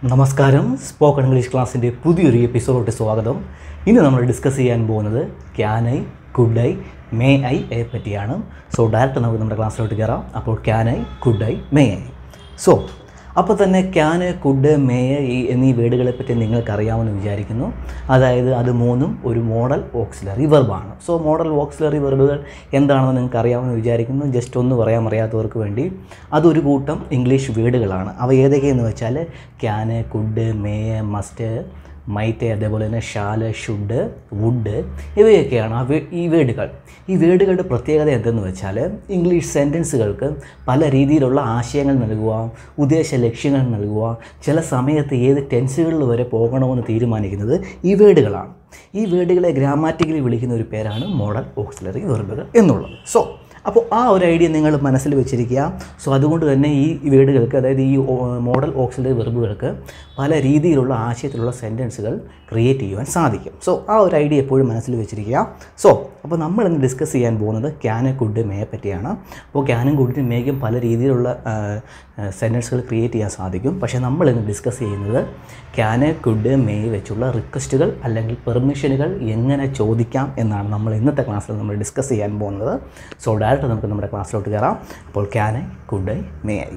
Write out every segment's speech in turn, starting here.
നമസ്കാരം. Spoken English ക്ലാസ്സിൻ്റെ പുതിയൊരു എപ്പിസോഡിലോട്ട് സ്വാഗതം. ഇന്ന് നമ്മൾ ഡിസ്കസ് ചെയ്യാൻ പോകുന്നത് can I, could I, may ഐയെ പറ്റിയാണ്. സോ ഡയറക്റ്റ് നമുക്ക് നമ്മുടെ ക്ലാസ്സിലോട്ട് കയറാം. അപ്പോൾ can I, could I, may I. So അപ്പോൾ തന്നെ ക്യാൻ, കുഡ്, മേ ഐ എന്നീ വേർഡുകളെ പറ്റി നിങ്ങൾക്കറിയാമെന്ന് വിചാരിക്കുന്നു. അതായത് അത് മൂന്നും ഒരു മോഡൽ ഓക്സിലറി വെർബാണ്. സോ മോഡൽ ഓക്സിലറി വെർബുകൾ എന്താണെന്ന് നിങ്ങൾക്ക് അറിയാമെന്ന് വിചാരിക്കുന്നു. ജസ്റ്റ് ഒന്ന് പറയാൻ അറിയാത്തവർക്ക് വേണ്ടി അതൊരു കൂട്ടം ഇംഗ്ലീഷ് വേർഡുകളാണ്. അവ ഏതൊക്കെയെന്ന് വെച്ചാൽ can, could, may, must, might, അതേപോലെ തന്നെ ഷാല്, ഷുഡ്, വുഡ് ഇവയൊക്കെയാണ് ഈ വേർഡുകൾ. ഈ വേർഡുകളുടെ പ്രത്യേകത എന്തെന്ന് വെച്ചാൽ ഇംഗ്ലീഷ് സെൻറ്റൻസുകൾക്ക് പല രീതിയിലുള്ള ആശയങ്ങൾ നൽകുക, ഉദ്ദേശ ലക്ഷ്യങ്ങൾ നൽകുക, ചില സമയത്ത് ഏത് ടെൻസുകളിൽ വരെ പോകണമെന്ന് തീരുമാനിക്കുന്നത് ഈ വേർഡുകളാണ്. ഈ വേർഡുകളെ ഗ്രാമാറ്റിക്കലി വിളിക്കുന്ന ഒരു പേരാണ് മോഡൽ ഓക്സിലറി വെർബുകൾ എന്നുള്ളത്. സോ അപ്പോൾ ആ ഒരു ഐഡിയ നിങ്ങൾ മനസ്സിൽ വെച്ചിരിക്കുക. സോ അതുകൊണ്ട് തന്നെ ഈ വേർഡുകൾക്ക്, അതായത് ഈ മോഡൽ ഓക്സിലറി വെർബുകൾക്ക് പല രീതിയിലുള്ള ആശയത്തിലുള്ള സെൻറ്റൻസുകൾ ക്രിയേറ്റ് ചെയ്യുവാൻ സാധിക്കും. സോ ആ ഒരു ഐഡിയ എപ്പോഴും മനസ്സിൽ വെച്ചിരിക്കുക. സോ അപ്പോൾ നമ്മളിന്ന് ഡിസ്കസ് ചെയ്യാൻ പോകുന്നത് ക്യാൻ, കുഡ്, മേയെ പറ്റിയാണ്. അപ്പോൾ ക്യാനും കുഡിനും മേയ്ക്കും പല രീതിയിലുള്ള സെൻറ്റൻസുകൾ ക്രിയേറ്റ് ചെയ്യാൻ സാധിക്കും. പക്ഷേ നമ്മളിന്ന് ഡിസ്കസ് ചെയ്യുന്നത് ക്യാൻ, കുഡ്, മേ വെച്ചുള്ള റിക്വസ്റ്റുകൾ അല്ലെങ്കിൽ പെർമിഷനുകൾ എങ്ങനെ ചോദിക്കാം എന്നാണ് നമ്മൾ ഇന്നത്തെ ക്ലാസ്സിൽ നമ്മൾ ഡിസ്കസ് ചെയ്യാൻ പോകുന്നത്. സോ ഡയറക്റ്റ് നമുക്ക് നമ്മുടെ ക്ലാസ്സിലോട്ട് കയറാം. അപ്പോൾ can I, could I, may I.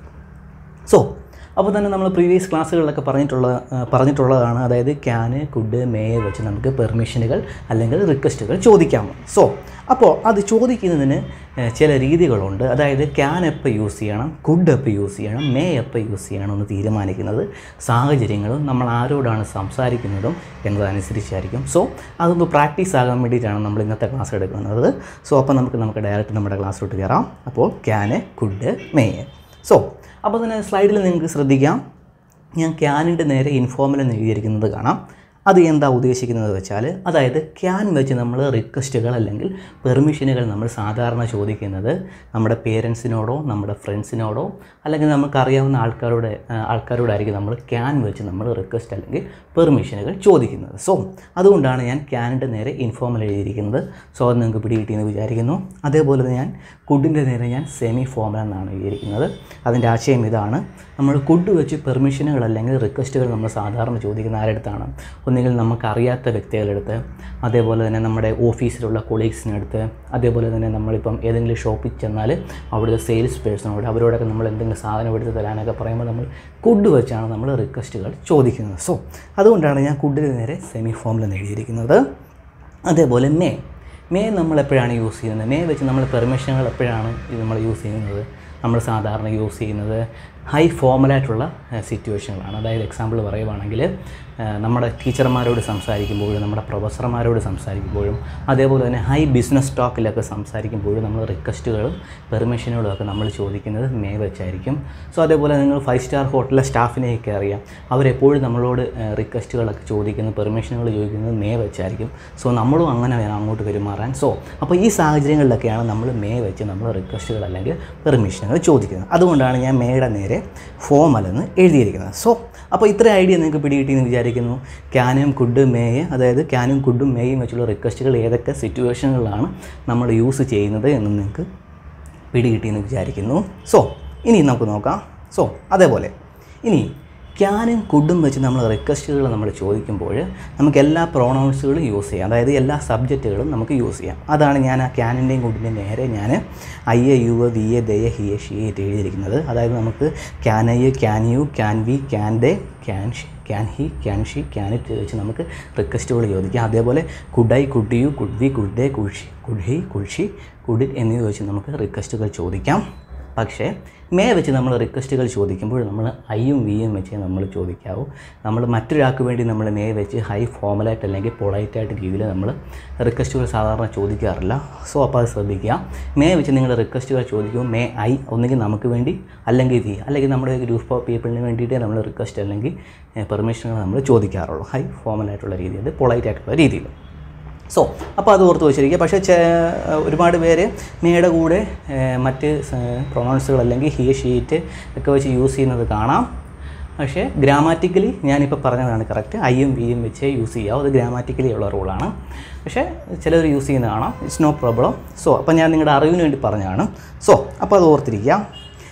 So അപ്പോൾ തന്നെ നമ്മൾ പ്രീവിയസ് ക്ലാസ്സുകളിലൊക്കെ പറഞ്ഞിട്ടുള്ളതാണ്. അതായത് ക്യാൻ, കുഡ്, മേ വെച്ച് നമുക്ക് പെർമിഷനുകൾ അല്ലെങ്കിൽ റിക്വസ്റ്റുകൾ ചോദിക്കാം. സോ അപ്പോൾ അത് ചോദിക്കുന്നതിന് ചില രീതികളുണ്ട്. അതായത് ക്യാൻ എപ്പോൾ യൂസ് ചെയ്യണം, കുഡ് എപ്പോൾ യൂസ് ചെയ്യണം, മേ എപ്പോൾ യൂസ് ചെയ്യണം എന്ന് തീരുമാനിക്കുന്നത് സാഹചര്യങ്ങളും നമ്മൾ ആരോടാണ് സംസാരിക്കുന്നതും എന്നതനുസരിച്ചായിരിക്കും. സോ അതൊന്ന് പ്രാക്ടീസ് ആകാൻ വേണ്ടിയിട്ടാണ് നമ്മൾ ഇന്നത്തെ ക്ലാസ് എടുക്കുന്നത്. സോ അപ്പോൾ നമുക്ക് ഡയറക്റ്റ് നമ്മുടെ ക്ലാസ്സിലോട്ട് കയറാം. അപ്പോൾ ക്യാൻ, കുഡ്, മേ. സോ അപ്പോൾ തന്നെ സ്ലൈഡിൽ നിങ്ങൾക്ക് ശ്രദ്ധിക്കാം, ഞാൻ ക്യാനിൻ്റെ നേരെ ഇൻഫോർമൽ എന്ന് എഴുതിയിരിക്കുന്നത് കാണാം. അത് എന്താ ഉദ്ദേശിക്കുന്നത് വെച്ചാൽ, അതായത് ക്യാൻ വെച്ച് നമ്മൾ റിക്വസ്റ്റുകൾ അല്ലെങ്കിൽ പെർമിഷനുകൾ നമ്മൾ സാധാരണ ചോദിക്കുന്നത് നമ്മുടെ പേരൻസിനോടോ നമ്മുടെ ഫ്രണ്ട്സിനോടോ അല്ലെങ്കിൽ നമുക്കറിയാവുന്ന ആൾക്കാരോടായിരിക്കും നമ്മൾ ക്യാൻ വെച്ച് നമ്മൾ റിക്വസ്റ്റ് അല്ലെങ്കിൽ പെർമിഷനുകൾ ചോദിക്കുന്നത്. സോ അതുകൊണ്ടാണ് ഞാൻ ക്യാനിൻ്റെ നേരെ ഇൻഫോർമൽ എഴുതിയിരിക്കുന്നത്. സോ അത് നിങ്ങൾക്ക് പിടികിട്ടിയെന്ന് വിചാരിക്കുന്നു. അതേപോലെ തന്നെ ഞാൻ കുഡിൻ്റെ നേരെ ഞാൻ സെമി ഫോർമൽ എന്നാണ് എഴുതിയിരിക്കുന്നത്. അതിൻ്റെ ആശയം ഇതാണ്, നമ്മൾ കുഡ് വെച്ച് പെർമിഷനുകൾ അല്ലെങ്കിൽ റിക്വസ്റ്റുകൾ നമ്മൾ സാധാരണ ചോദിക്കുന്ന ആരെടുത്താണ്? ഒന്നുകിൽ നമുക്കറിയാത്ത വ്യക്തികളെടുത്ത്, അതേപോലെ തന്നെ നമ്മുടെ ഓഫീസിലുള്ള കൊളീഗ്സിനടുത്ത്, അതേപോലെ തന്നെ നമ്മളിപ്പം ഏതെങ്കിലും ഷോപ്പിൽ ചെന്നാൽ അവിടുത്തെ സെയിൽസ് പേഴ്സണോട്, അവരോടൊക്കെ നമ്മൾ എന്തെങ്കിലും സാധനം എടുത്ത് തരാനൊക്കെ പറയുമ്പോൾ നമ്മൾ കുഡ് വെച്ചാണ് നമ്മൾ റിക്വസ്റ്റുകൾ ചോദിക്കുന്നത്. സോ അതുകൊണ്ടാണ് ഞാൻ കുഡിന് നേരെ സെമി ഫോമിൽ എന്ന് എഴുതിയിരിക്കുന്നത്. അതേപോലെ മേ നമ്മൾ എപ്പോഴാണ് യൂസ് ചെയ്യുന്നത്? മേ വെച്ച് നമ്മൾ പെർമിഷനുകൾ എപ്പോഴാണ് നമ്മൾ യൂസ് ചെയ്യുന്നത്? നമ്മൾ സാധാരണ യൂസ് ചെയ്യുന്നത് ഹൈ ഫോമലായിട്ടുള്ള സിറ്റുവേഷനുകളാണ്. അതായത് എക്സാമ്പിൾ പറയുവാണെങ്കിൽ നമ്മുടെ ടീച്ചർമാരോട് സംസാരിക്കുമ്പോഴും നമ്മുടെ പ്രൊഫസർമാരോട് സംസാരിക്കുമ്പോഴും അതേപോലെ തന്നെ ഹൈ ബിസിനസ് ടോക്കിലൊക്കെ സംസാരിക്കുമ്പോഴും നമ്മൾ റിക്വസ്റ്റുകളും പെർമിഷനുകളും ഒക്കെ നമ്മൾ ചോദിക്കുന്നത് മേ വെച്ചായിരിക്കും. സോ അതേപോലെ നിങ്ങൾ 5 സ്റ്റാർ ഹോട്ടലിലെ സ്റ്റാഫിനെയൊക്കെ അറിയാം, അവരെപ്പോഴും നമ്മളോട് റിക്വസ്റ്റുകളൊക്കെ ചോദിക്കുന്നത്, പെർമിഷനുകൾ ചോദിക്കുന്നത് മേ വെച്ചായിരിക്കും. സോ നമ്മളും അങ്ങനെ വേണം അങ്ങോട്ട് പെരുമാറാൻ. സോ അപ്പോൾ ഈ സാഹചര്യങ്ങളിലൊക്കെയാണ് നമ്മൾ മേ വെച്ച് നമ്മൾ റിക്വസ്റ്റുകൾ അല്ലെങ്കിൽ പെർമിഷനുകൾ ചോദിക്കുന്നത്. അതുകൊണ്ടാണ് ഞാൻ മേയുടെ നേരെ ഫോമൽ എന്ന് എഴുതിയിരിക്കുന്നത്. സോ അപ്പോൾ ഇത്ര ഐഡിയ നിങ്ങൾക്ക് പിടികിട്ടിയെന്ന് വിചാരിക്കുന്നു. ക്യാനും കുഡ്, മേയെ, അതായത് ക്യാനും കുഡും മേയും വെച്ചുള്ള റിക്വസ്റ്റുകൾ ഏതൊക്കെ സിറ്റുവേഷനുകളിലാണ് നമ്മൾ യൂസ് ചെയ്യുന്നത് എന്ന് നിങ്ങൾക്ക് പിടികിട്ടിയെന്ന് വിചാരിക്കുന്നു. സോ ഇനി നമുക്ക് നോക്കാം. സോ അതേപോലെ ഇനി ക്യാനും കുഡും വെച്ച് നമ്മൾ റിക്വസ്റ്റുകൾ നമ്മൾ ചോദിക്കുമ്പോൾ നമുക്ക് എല്ലാ പ്രൊണൗൺസുകളും യൂസ് ചെയ്യാം. അതായത് എല്ലാ സബ്ജക്റ്റുകളും നമുക്ക് യൂസ് ചെയ്യാം. അതാണ് ഞാൻ ആ ക്യാനിൻ്റെയും കുഡിൻ്റെയും നേരെ ഞാൻ I a, you a, we a, they, he a, she a എഴുതിയിരിക്കുന്നത്. അതായത് നമുക്ക് can I, can you, can we, can they, can she, can he, can she, can it വെച്ച് നമുക്ക് റിക്വസ്റ്റുകൾ ചോദിക്കാം. അതേപോലെ could I, could you, could we, could they, could she, could he, could she, could it എന്നിവ വെച്ച് നമുക്ക് റിക്വസ്റ്റുകൾ ചോദിക്കാം. പക്ഷേ മേ വെച്ച് നമ്മൾ റിക്വസ്റ്റുകൾ ചോദിക്കുമ്പോൾ നമ്മൾ ഐയും വിയും വെച്ച് നമ്മൾ ചോദിക്കാവൂ. നമ്മൾ മറ്റൊരാൾക്ക് വേണ്ടി നമ്മൾ മേ വെച്ച് ഹൈ ഫോമലായിട്ട് അല്ലെങ്കിൽ പൊളൈറ്റായിട്ട് രീതിയിൽ നമ്മൾ റിക്വസ്റ്റുകൾ സാധാരണ ചോദിക്കാറില്ല. സോ അപ്പോൾ അത് ശ്രദ്ധിക്കുക. മേ വെച്ച് നിങ്ങൾ റിക്വസ്റ്റുകൾ ചോദിക്കുമ്പോൾ മേ ഐ ഒന്നുകിൽ നമുക്ക് വേണ്ടി അല്ലെങ്കിൽ വി അല്ലെങ്കിൽ നമ്മുടെ ഗ്രൂപ്പ് ഓഫ് പീപ്പിളിന് വേണ്ടിയിട്ടേ നമ്മൾ റിക്വസ്റ്റ് അല്ലെങ്കിൽ പെർമിഷനുകൾ നമ്മൾ ചോദിക്കാറുള്ളൂ. ഹൈ ഫോമലായിട്ടുള്ള രീതിയിൽ, പൊളൈറ്റായിട്ടുള്ള രീതിയിൽ. സോ അപ്പോൾ അത് ഓർത്ത് വെച്ചിരിക്കുക. പക്ഷേ ഒരുപാട് പേര് മേയുടെ കൂടെ മറ്റ് പ്രൊണൗൺസുകൾ അല്ലെങ്കിൽ ഹി, ഷീറ്റ് ഒക്കെ വെച്ച് യൂസ് ചെയ്യുന്നത് കാണാം. പക്ഷേ ഗ്രാമാറ്റിക്കലി ഞാനിപ്പോൾ പറഞ്ഞതാണ് കറക്റ്റ്. ഐയും വിയും വെച്ച് യൂസ് ചെയ്യാം. അത് ഗ്രാമാറ്റിക്കലി ഉള്ള റൂളാണ്. പക്ഷേ ചിലർ യൂസ് ചെയ്യുന്നത് കാണാം. It's no problem. സോ അപ്പോൾ ഞാൻ നിങ്ങളുടെ അറിവിന് വേണ്ടി പറഞ്ഞതാണ്. സോ അപ്പോൾ അത് ഓർത്തിരിക്കുക.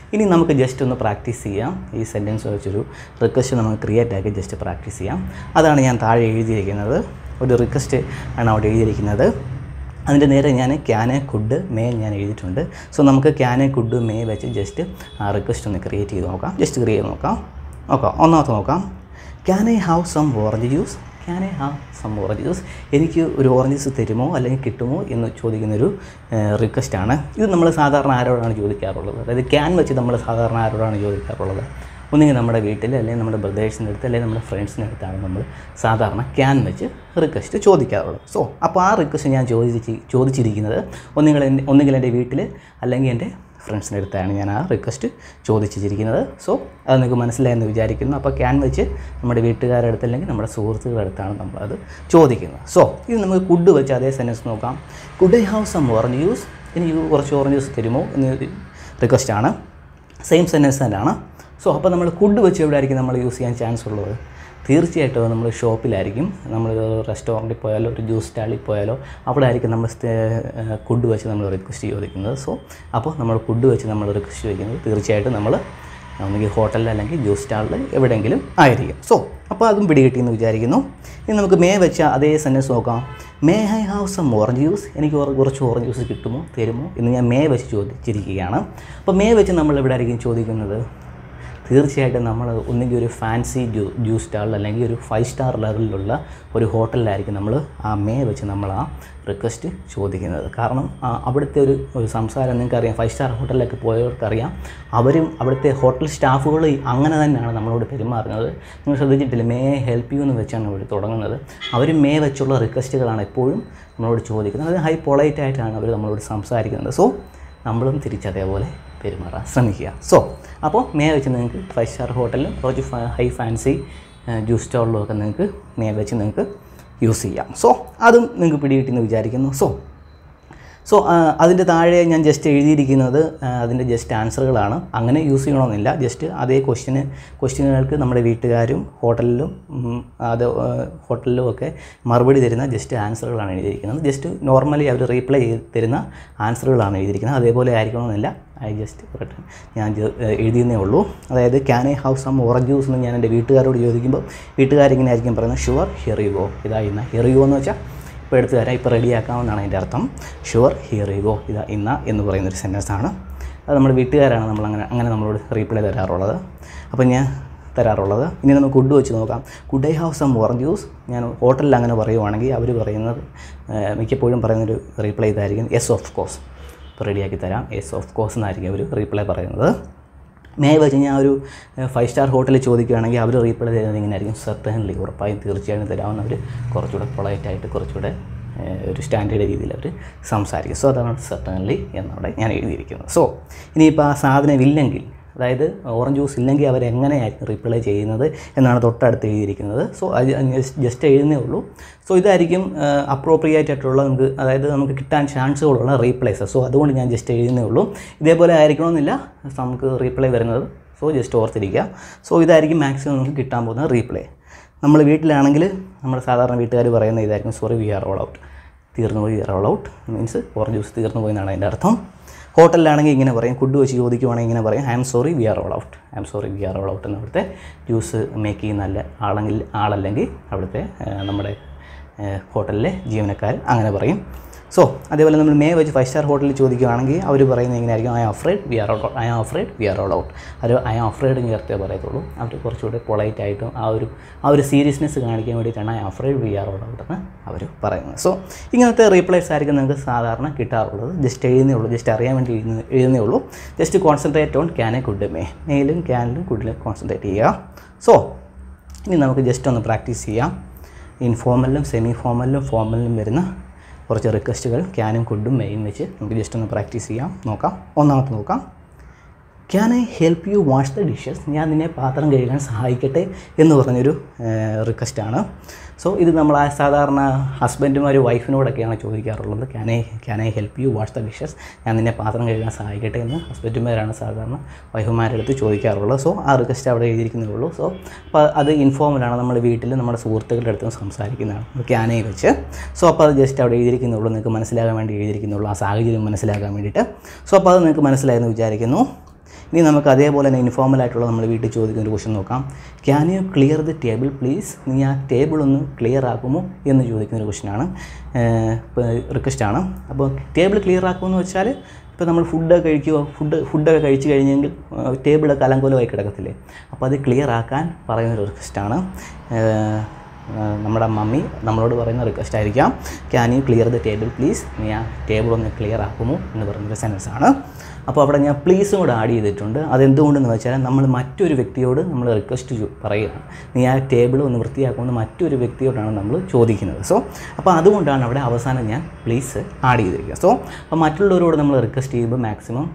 ഇനി നമുക്ക് ജസ്റ്റ് ഒന്ന് പ്രാക്ടീസ് ചെയ്യാം. ഈ സെൻറ്റൻസ് വെച്ചൊരു റിക്വസ്റ്റ് നമുക്ക് ക്രിയേറ്റ് ആക്കി ജസ്റ്റ് പ്രാക്ടീസ് ചെയ്യാം. അതാണ് ഞാൻ താഴെ എഴുതിയിരിക്കുന്നത്. ഒരു റിക്വസ്റ്റ് ആണ് അവിടെ എഴുതിയിരിക്കുന്നത്. അതിൻ്റെ നേരെ ഞാൻ ക്യാൻ കുഡ് മേ ഞാൻ എഴുതിയിട്ടുണ്ട്. സോ നമുക്ക് ക്യാൻ കുഡ് മേ വെച്ച് ജസ്റ്റ് ആ റിക്വസ്റ്റ് ഒന്ന് ക്രിയേറ്റ് ചെയ്ത് നോക്കാം. ജസ്റ്റ് ക്രിയേറ്റ് നോക്കാം. ഒന്നാമത്തെ നോക്കാം. Can I have some orange juice? Can I have some orange juice? എനിക്ക് ഒരു ഓറഞ്ച് ജ്യൂസ് തരുമോ അല്ലെങ്കിൽ കിട്ടുമോ എന്ന് ചോദിക്കുന്നൊരു റിക്വസ്റ്റാണ്. ഇത് നമ്മൾ സാധാരണ ആരോടാണ് ചോദിക്കാറുള്ളത്? അതായത് ക്യാൻ വെച്ച് നമ്മൾ സാധാരണ ആരോടാണ് ചോദിക്കാറുള്ളത്? ഒന്നുകിൽ നമ്മുടെ വീട്ടിൽ, അല്ലെങ്കിൽ നമ്മുടെ ബ്രദേഴ്സിൻ്റെ അടുത്ത്, അല്ലെങ്കിൽ നമ്മുടെ ഫ്രണ്ട്സിൻ്റെ അടുത്താണ് നമ്മൾ സാധാരണ ക്യാൻ വെച്ച് റിക്വസ്റ്റ് ചോദിക്കാറുള്ളത്. സോ അപ്പോൾ ആ റിക്വസ്റ്റ് ഞാൻ ചോദിച്ചിരിക്കുന്നത് ഒന്നുകിൽ എൻ്റെ വീട്ടിൽ അല്ലെങ്കിൽ എൻ്റെ ഫ്രണ്ട്സിൻ്റെ അടുത്താണ് ഞാൻ ആ റിക്വസ്റ്റ് ചോദിച്ചിരിക്കുന്നത്. സോ അത് നിങ്ങൾക്ക് മനസ്സിലായെന്ന് വിചാരിക്കുന്നു. അപ്പോൾ ക്യാൻ വെച്ച് നമ്മുടെ വീട്ടുകാരുടെ അടുത്ത് അല്ലെങ്കിൽ നമ്മുടെ സുഹൃത്തുക്കളുടെ അടുത്താണ് നമ്മളത് ചോദിക്കുന്നത്. സോ ഇത് നമുക്ക് കുഡ് വെച്ച് അതേ സെൻറ്റൻസ് നോക്കാം. Could I have some orange juice? എനിക്ക് കുറച്ച് ഓറഞ്ച് ജ്യൂസ് തരുമോ എന്നൊരു റിക്വസ്റ്റാണ്. സെയിം സെൻറ്റൻസ് തന്നെയാണ്. സോ അപ്പോൾ നമ്മൾ കുഡ് വെച്ച് എവിടെ ആയിരിക്കും നമ്മൾ യൂസ് ചെയ്യാൻ ചാൻസ് ഉള്ളത്? തീർച്ചയായിട്ടും നമ്മൾ ഷോപ്പിലായിരിക്കും. നമ്മൾ റെസ്റ്റോറൻറ്റിൽ പോയാലോ ഒരു ജ്യൂസ് സ്റ്റാളിൽ പോയാലോ അവിടെ ആയിരിക്കും നമ്മൾ കുഡ് വെച്ച് നമ്മൾ റിക്വസ്റ്റ് ചോദിക്കുന്നത്. സോ അപ്പോൾ നമ്മൾ കുഡ് വെച്ച് നമ്മൾ റിക്വസ്റ്റ് ചോദിക്കുന്നത് തീർച്ചയായിട്ടും നമ്മൾ ഒന്നുകിൽ ഹോട്ടലിൽ അല്ലെങ്കിൽ ജ്യൂസ് സ്റ്റാളിൽ എവിടെയെങ്കിലും ആയിരിക്കും. സോ അപ്പോൾ അതും പിടികിട്ടിയെന്ന് വിചാരിക്കുന്നു. ഇനി നമുക്ക് മേ വെച്ച അതേ സെൻറ്റൻസ് നോക്കാം. May I have some orange juice? എനിക്ക് കുറച്ച് ഓറഞ്ച് ജ്യൂസ് കിട്ടുമോ തരുമോ എന്ന് ഞാൻ മേ വെച്ച് ചോദിച്ചിരിക്കുകയാണ്. അപ്പോൾ മേ വെച്ച് നമ്മൾ എവിടെ ആയിരിക്കും ചോദിക്കുന്നത്? തീർച്ചയായിട്ടും നമ്മൾ ഒന്നുകിൽ ഒരു ഫാൻസി ജ്യൂസ് സ്റ്റാളിൽ അല്ലെങ്കിൽ ഒരു 5 സ്റ്റാർ ലെവലിലുള്ള ഒരു ഹോട്ടലിലായിരിക്കും നമ്മൾ ആ മേ വെച്ച് നമ്മൾ ആ റിക്വസ്റ്റ് ചോദിക്കുന്നത്. കാരണം അവിടുത്തെ ഒരു സംസാരം നിങ്ങൾക്കറിയാം. 5 സ്റ്റാർ ഹോട്ടലിലൊക്കെ പോയവർക്കറിയാം, അവരും അവിടുത്തെ ഹോട്ടൽ സ്റ്റാഫുകൾ അങ്ങനെ തന്നെയാണ് നമ്മളോട് പെരുമാറുന്നത്. നിങ്ങൾ ശ്രദ്ധിച്ചിട്ടില്ല? മേ ഹെൽപ്പ് യു എന്ന് വെച്ചാണ് ഇവിടെ തുടങ്ങുന്നത്. അവർ മേ വെച്ചുള്ള റിക്വസ്റ്റുകളാണ് എപ്പോഴും നമ്മളോട് ചോദിക്കുന്നത്. അത് ഹൈ പൊളൈറ്റായിട്ടാണ് അവർ നമ്മളോട് സംസാരിക്കുന്നത്. സോ നമ്മളും തിരിച്ചതേപോലെ പെരുമാറാൻ ശ്രമിക്കുക. സോ അപ്പോൾ മേ വെച്ച് നിങ്ങൾക്ക് 5 സ്റ്റാർ ഹോട്ടലിലും കുറച്ച് ഹൈ ഫാൻസി ജ്യൂസ് സ്റ്റോളിലും ഒക്കെ നിങ്ങൾക്ക് മേ വെച്ച് നിങ്ങൾക്ക് യൂസ് ചെയ്യാം. സോ അതും നിങ്ങൾക്ക് പിടികിട്ടിയെന്ന് വിചാരിക്കുന്നു. സോ അതിൻ്റെ താഴെ ഞാൻ ജസ്റ്റ് എഴുതിയിരിക്കുന്നത് അതിൻ്റെ ജസ്റ്റ് ആൻസറുകളാണ്. അങ്ങനെ യൂസ് ചെയ്യണമെന്നില്ല. ജസ്റ്റ് അതേ ക്വസ്റ്റ്യനുകൾക്ക് നമ്മുടെ വീട്ടുകാരും ഹോട്ടലിലും ഒക്കെ മറുപടി തരുന്ന ജസ്റ്റ് ആൻസറുകളാണ് എഴുതിയിരിക്കുന്നത്. ജസ്റ്റ് നോർമലി അവർ റീപ്ലൈ തരുന്ന ആൻസറുകളാണ് എഴുതിയിരിക്കുന്നത്. അതേപോലെ ആയിരിക്കണമെന്നില്ല. ഞാൻ എഴുതിയെന്നേ ഉള്ളൂ. അതായത് can I have some orange juice എന്ന് ഞാൻ എൻ്റെ വീട്ടുകാരോട് ചോദിക്കുമ്പോൾ വീട്ടുകാരിങ്ങനെ ആയിരിക്കും പറയുന്നത്, ഷുവർ ഹിയർ യു ഗോ. ഇതാ ഇന്ന ഹിയർ യു എന്ന് വെച്ചാൽ ഇപ്പോൾ എടുത്ത് തരാം, ഇപ്പോൾ റെഡിയാക്കാമെന്നാണ് അതിൻ്റെ അർത്ഥം. ഷുവർ ഹിയർ യു ഗോ, ഇതാ ഇന്ന എന്ന് പറയുന്നൊരു സെൻറ്റൻസാണ്. അത് നമ്മുടെ വീട്ടുകാരാണ് അങ്ങനെ നമ്മളോട് റീപ്ലൈ തരാറുള്ളത്. അപ്പോൾ ഞാൻ തരാറുള്ളത്. ഇനി നമുക്ക് കുഡ് വെച്ച് നോക്കാം. Could I have some orange juice? ഞാൻ ഹോട്ടലിൽ അങ്ങനെ പറയുവാണെങ്കിൽ അവർ പറയുന്നത് മിക്കപ്പോഴും പറയുന്നൊരു റീപ്ലൈ ഇതായിരിക്കും, യെസ് ഓഫ് കോഴ്സ്. ഇപ്പോൾ റെഡിയാക്കി തരാം, യെസ് ഓഫ് കോഴ്സ് എന്നായിരിക്കും അവർ റീപ്ലൈ പറയുന്നത്. മേ വെച്ച് ഞാൻ ഒരു 5 സ്റ്റാർ ഹോട്ടലിൽ ചോദിക്കുകയാണെങ്കിൽ അവർ റീപ്ലൈ തരുന്നത് ഇങ്ങനെയായിരിക്കും, സെർട്ടൻലി, ഉറപ്പായും തീർച്ചയായും തരാമെന്ന് അവർ കുറച്ചുകൂടെ പൊളൈറ്റായിട്ട് കുറച്ചുകൂടെ ഒരു സ്റ്റാൻഡേർഡ് രീതിയിൽ അവർ സംസാരിക്കും. സോ അതാണ് സെർട്ടൻലി എന്നവിടെ ഞാൻ എഴുതിയിരിക്കുന്നത്. സോ ഇനിയിപ്പോൾ ആ സാധനം ഇല്ലെങ്കിൽ, അതായത് ഓറഞ്ച് ജ്യൂസ് ഇല്ലെങ്കിൽ അവരെങ്ങനെയായിരിക്കും റിപ്ലൈ ചെയ്യുന്നത് എന്നാണ് തൊട്ടടുത്ത് എഴുതിയിരിക്കുന്നത്. സോ അത് ജസ്റ്റ് എഴുതുന്നേ ഉള്ളൂ. സോ ഇതായിരിക്കും അപ്രോപ്രിയേറ്റ് ആയിട്ടുള്ള അതായത് നമുക്ക് കിട്ടാൻ ചാൻസുകളുള്ള റീപ്ലൈസ്. സോ അതുകൊണ്ട് ഞാൻ ജസ്റ്റ് എഴുതുന്നേ ഉള്ളൂ. ഇതേപോലെ ആയിരിക്കണമെന്നില്ല നമുക്ക് റീപ്ലൈ വരുന്നത്. സോ ജസ്റ്റ് ഓർത്തിരിക്കുക. സോ ഇതായിരിക്കും മാക്സിമം നമുക്ക് കിട്ടാൻ പോകുന്ന റീപ്ലൈ. നമ്മൾ വീട്ടിലാണെങ്കിൽ നമ്മുടെ സാധാരണ വീട്ടുകാർ പറയുന്ന ഇതായിരിക്കും, sorry we are all out. തീർന്നു പോയി, we are all out means orange juice തീർന്നു പോയി എന്നാണ് അതിൻ്റെ അർത്ഥം. ഹോട്ടലിലാണെങ്കിൽ ഇങ്ങനെ പറയും, കുഡ് വെച്ച് ചോദിക്കുവാണെങ്കിൽ ഇങ്ങനെ പറയും, I am sorry we are all out. I am sorry we are all out എന്ന് അവിടുത്തെ ജ്യൂസ് മേക്ക് ചെയ്യുന്ന ആളല്ലെങ്കിൽ അവിടുത്തെ നമ്മുടെ ഹോട്ടലിലെ ജീവനക്കാർ അങ്ങനെ പറയും. സോ അതേപോലെ നമ്മൾ മേ വെച്ച് 5 സ്റ്റാർ ഹോട്ടലിൽ ചോദിക്കുകയാണെങ്കിൽ അവർ പറയുന്നത് എങ്ങനെയായിരിക്കും, I am afraid we are out. I am afraid we are all out. അത് ഐ ആം അഫ്രൈഡ് ചേർത്തേ പറയത്തുള്ളൂ. അവർ കുറച്ചുകൂടെ പൊളൈറ്റായിട്ടും ആ ഒരു സീരിയസ്നെസ് കാണിക്കാൻ വേണ്ടിയിട്ടാണ് I am afraid we are all out എന്ന് അവർ പറയുന്നത്. സോ ഇങ്ങനത്തെ റീപ്ലൈസ് ആയിരിക്കും നിങ്ങൾക്ക് സാധാരണ കിട്ടാറുള്ളത്. ജസ്റ്റ് എഴുതുന്നേ ഉള്ളൂ, ജസ്റ്റ് അറിയാൻ വേണ്ടി എഴുതുന്നേ ഉള്ളൂ. Just concentrate on can could മെയിലും ക്യാനിലും കുഡിലും കോൺസെൻട്രേറ്റ് ചെയ്യുക. സോ ഇനി നമുക്ക് ജസ്റ്റ് ഒന്ന് പ്രാക്ടീസ് ചെയ്യാം. ഇൻഫോർമലിലും സെമി ഫോർമലിലും ഫോർമലിലും വരുന്ന കുറച്ച് റിക്വസ്റ്റുകൾ ക്യാനും കുഡും മെയിൻ വെച്ച് നമുക്ക് ജസ്റ്റ് ഒന്ന് പ്രാക്ടീസ് ചെയ്യാം. ഒന്നാമത്തെ നോക്കാം. Can I help you wash the dishes? ഞാൻ നിന്നെ പാത്രം കഴുകാൻ സഹായിക്കട്ടെ എന്ന് പറഞ്ഞൊരു റിക്വസ്റ്റാണ്. സോ ഇത് നമ്മൾ സാധാരണ ഹസ്ബൻഡുമാർ വൈഫിനോടൊക്കെയാണ് ചോദിക്കാറുള്ളത്. Can I help you wash the dishes? ഞാൻ നിന്നെ പാത്രം കഴുകാൻ സഹായിക്കട്ടെ എന്ന് ഹസ്ബൻഡുമാരാണ് സാധാരണ വൈഫുമാരുടെ അടുത്ത് ചോദിക്കാറുള്ളത്. സോ ആ റിക്വസ്റ്റ് അവിടെ എഴുതിയിരിക്കുന്നേ ഉള്ളൂ. സോ അപ്പോൾ അത് ഇൻഫോർമലാണ്, നമ്മുടെ വീട്ടിൽ നമ്മുടെ സുഹൃത്തുക്കളുടെ അടുത്ത് സംസാരിക്കുന്നതാണ് ക്യാൻ ഐ വെച്ച്. സോ അപ്പോൾ അത് ജസ്റ്റ് അവിടെ എഴുതിയിരിക്കുന്നുള്ളൂ, നിങ്ങൾക്ക് മനസ്സിലാകാൻ വേണ്ടി എഴുതിയിരിക്കുന്നുള്ളൂ, ആ സാഹചര്യം മനസ്സിലാക്കാൻ വേണ്ടിയിട്ട്. സോ അപ്പോൾ അത് നിങ്ങൾക്ക് മനസ്സിലായെന്ന് വിചാരിക്കുന്നു. ഇനി നമുക്ക് അതേപോലെ തന്നെ ഇൻഫോർമലായിട്ടുള്ള നമ്മൾ വീട്ടിൽ ചോദിക്കുന്ന ഒരു ക്വസ്റ്റ്യൻ നോക്കാം. Can you clear the table please? നീ ആ ടേബിൾ ഒന്ന് ക്ലിയർ ആക്കുമോ എന്ന് ചോദിക്കുന്ന ഒരു ക്വസ്റ്റ്യനാണ്, റിക്വസ്റ്റാണ്. അപ്പോൾ ടേബിൾ ക്ലിയർ ആക്കുമെന്ന് വെച്ചാൽ ഇപ്പോൾ നമ്മൾ ഫുഡൊക്കെ കഴിച്ച് കഴിഞ്ഞെങ്കിൽ ടേബിളൊക്കെ അലങ്കോലമായി കിടക്കത്തില്ലേ, അപ്പോൾ അത് ക്ലിയർ ആക്കാൻ പറയുന്നൊരു റിക്വസ്റ്റാണ്. നമ്മുടെ മമ്മി നമ്മളോട് പറയുന്ന റിക്വസ്റ്റ് ആയിരിക്കാം, can you clear the table please? നീ ആ ടേബിൾ ഒന്ന് ക്ലിയർ ആക്കുമോ എന്ന് പറയുന്നൊരു സെൻറ്റൻസാണ്. അപ്പോൾ അവിടെ ഞാൻ പ്ലീസും കൂടെ ആഡ് ചെയ്തിട്ടുണ്ട്. അതെന്തുകൊണ്ടെന്ന് വെച്ചാൽ നമ്മൾ മറ്റൊരു വ്യക്തിയോട് നമ്മൾ റിക്വസ്റ്റ് പറയുകയാണ്, നീ ആ ടേബിൾ ഒന്ന് വൃത്തിയാക്കുമെന്ന് മറ്റൊരു വ്യക്തിയോടാണ് നമ്മൾ ചോദിക്കുന്നത്. സോ അപ്പോൾ അതുകൊണ്ടാണ് അവിടെ അവസാനം ഞാൻ പ്ലീസ് ആഡ് ചെയ്തിരിക്കുക. സോ അപ്പോൾ മറ്റുള്ളവരോട് നമ്മൾ റിക്വസ്റ്റ് ചെയ്യുമ്പോൾ മാക്സിമം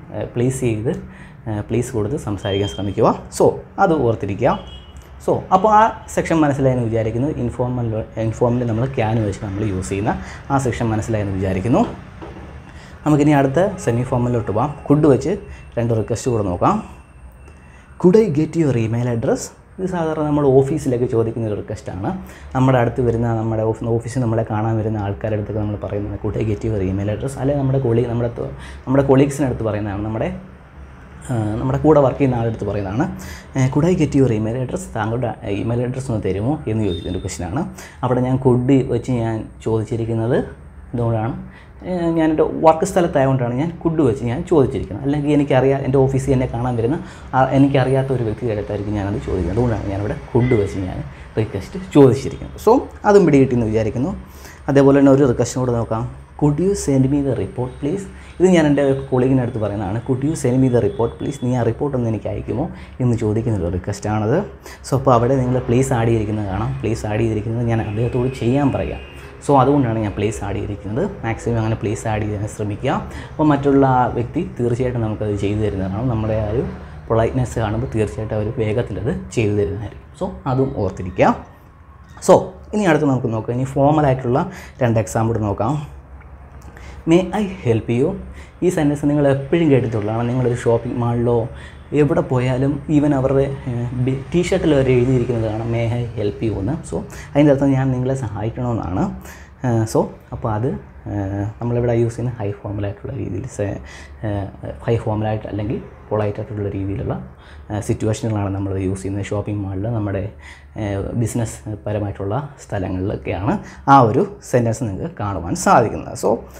പ്ലീസ് കൊടുത്ത് സംസാരിക്കാൻ ശ്രമിക്കുക. സോ അത് ഓർത്തിരിക്കുക. സോ അപ്പോൾ ആ സെക്ഷൻ മനസ്സിലായെന്ന് വിചാരിക്കുന്നു. ഇൻഫോർമൽ നമ്മൾ ക്യാൻ വെച്ച് നമ്മൾ യൂസ് ചെയ്യുന്ന ആ സെക്ഷൻ മനസ്സിലായെന്ന് വിചാരിക്കുന്നു. നമുക്കിനി അടുത്ത സെമി ഫോർമലിലോട്ട് പോകാം. കുഡ് വെച്ച് 2 റിക്വസ്റ്റ് കൂടെ നോക്കാം. Could I get your email address? ഇത് സാധാരണ നമ്മൾ ഓഫീസിലേക്ക് ചോദിക്കുന്ന ഒരു റിക്വസ്റ്റാണ്. നമ്മുടെ അടുത്ത് വരുന്ന നമ്മുടെ ഓഫീസിൽ നമ്മളെ കാണാൻ വരുന്ന ആൾക്കാരുടെ അടുത്തൊക്കെ നമ്മൾ പറയുന്നത് could I get your email address, അല്ലെങ്കിൽ നമ്മുടെ കൊളീഗ്സിനടുത്ത് പറയുന്നതാണ്, നമ്മുടെ കൂടെ വർക്ക് ചെയ്യുന്ന ആളുടെ അടുത്ത് പറയുന്നതാണ്. Could I get your email address? താങ്കളുടെ ഇമെയിൽ അഡ്രസ്സ് ഒന്ന് തരുമോ എന്ന് ചോദിക്കുന്ന ഒരു ക്വസ്റ്റ്യനാണ്. അവിടെ ഞാൻ കുഡ് വെച്ച് ഞാൻ ചോദിച്ചിരിക്കുന്നത് എന്തുകൊണ്ടാണ്, ഞാൻ എൻ്റെ വർക്ക് സ്ഥലത്തായതുകൊണ്ടാണ് ഞാൻ കുഡ് വെച്ച് ഞാൻ ചോദിച്ചിരിക്കുന്നത്. അല്ലെങ്കിൽ എൻ്റെ ഓഫീസിൽ എന്നെ കാണാൻ വരുന്ന എനിക്കറിയാത്ത ഒരു വ്യക്തിയുടെ അടുത്തായിരിക്കും ഞാനത് ചോദിക്കുന്നത്. അതുകൊണ്ടാണ് ഞാനിവിടെ കുഡ് വെച്ച് ഞാൻ റിക്വസ്റ്റ് ചോദിച്ചിരിക്കുന്നത്. സോ അതും പിടികിട്ടിയെന്ന് വിചാരിക്കുന്നു. അതേപോലെ തന്നെ ഒരു റിക്വസ്റ്റും കൂടെ നോക്കാം. Could you send me the report please? ഇത് ഞാൻ എൻ്റെ കൊളീഗിൻ്റെ അടുത്ത് പറയുന്നതാണ്. Could you send me the report please? നീ ആ റിപ്പോർട്ട് ഒന്ന് എനിക്ക് അയക്കുമോ എന്ന് ചോദിക്കുന്നൊരു റിക്വസ്റ്റാണത്. സോ അപ്പോൾ അവിടെ നിങ്ങൾ പ്ലീസ് ആഡ് ചെയ്തിരിക്കുന്നത് കാണാം. പ്ലീസ് ആഡ് ചെയ്തിരിക്കുന്നത് ഞാൻ അദ്ദേഹത്തോട് ചെയ്യാൻ പറയാം. സോ അതുകൊണ്ടാണ് ഞാൻ പ്ലീസ് ആഡ് ചെയ്തിരിക്കുന്നത്. മാക്സിമം അങ്ങനെ പ്ലീസ് ആഡ് ചെയ്യാൻ ശ്രമിക്കുക. അപ്പോൾ മറ്റുള്ള വ്യക്തി തീർച്ചയായിട്ടും നമുക്കത് ചെയ്തു തരുന്നതാണ്. നമ്മുടെ ആ ഒരു പൊളൈറ്റ്നെസ് കാണുമ്പോൾ തീർച്ചയായിട്ടും അവർ വേഗത്തിലത് ചെയ്തു തരുന്നതായിരിക്കും. സോ അതും ഓർത്തിരിക്കുക. സോ ഇനി അടുത്ത് നമുക്ക് നോക്കാം. ഇനി ഫോർമലായിട്ടുള്ള 2 എക്സാമ്പിൾ നോക്കാം. May I help you? ഈ സെൻറ്റൻസ് നിങ്ങൾ എപ്പോഴും കേട്ടിട്ടുള്ളതാണ്. നിങ്ങളൊരു ഷോപ്പിംഗ് മാളിലോ എവിടെ പോയാലും ഈവൻ അവരുടെ ടീഷർട്ടിൽ വരെ എഴുതിയിരിക്കുന്നത് കാണാം, മേ ഐ ഹെൽപ്പ് യു എന്ന്. സോ അതിൻ്റെ അർത്ഥം ഞാൻ നിങ്ങളെ സഹായിക്കണമെന്നാണ്. സോ അപ്പോൾ അത് നമ്മളിവിടെ യൂസ് ചെയ്യുന്ന ഹൈ ഫോർമലായിട്ടുള്ള രീതിയിൽ, ഹൈ ഫോർമലായിട്ട് അല്ലെങ്കിൽ പൊളൈറ്റായിട്ടുള്ള രീതിയിലുള്ള സിറ്റുവേഷനുകളാണ് നമ്മൾ യൂസ് ചെയ്യുന്നത്. ഷോപ്പിംഗ് മാളിൽ, നമ്മുടെ ബിസിനസ് പരമായിട്ടുള്ള സ്ഥലങ്ങളിലൊക്കെയാണ് ആ ഒരു സെൻറ്റൻസ് നിങ്ങൾക്ക് കാണുവാൻ സാധിക്കുന്നത്.